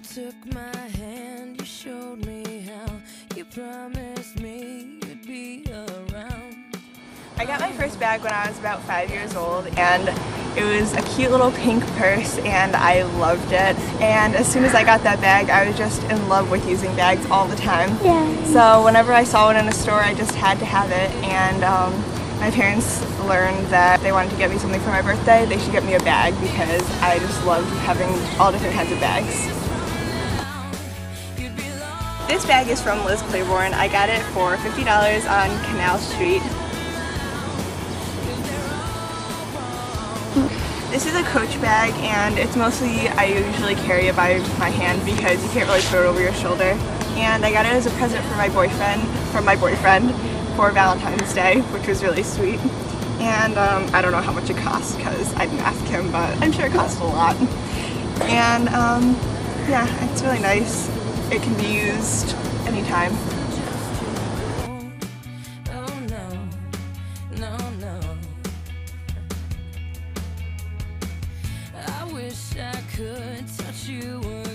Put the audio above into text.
took my hand, you showed me how, you promised me you'd be around. I got my first bag when I was about 5 years old, and it was a cute little pink purse and I loved it. And as soon as I got that bag, I was just in love with using bags all the time. Yeah. So whenever I saw one in a store, I just had to have it. And my parents learned that they wanted to get me something for my birthday, they should get me a bag because I just loved having all different kinds of bags. This bag is from Liz Claiborne. I got it for $50 on Canal Street. This is a Coach bag, and it's mostly, I usually carry it by my hand because you can't really put it over your shoulder. And I got it as a present for my boyfriend, for Valentine's Day, which was really sweet. And I don't know how much it cost because I didn't ask him, but I'm sure it cost a lot. And yeah, it's really nice. It can be used anytime. I wish I could touch you.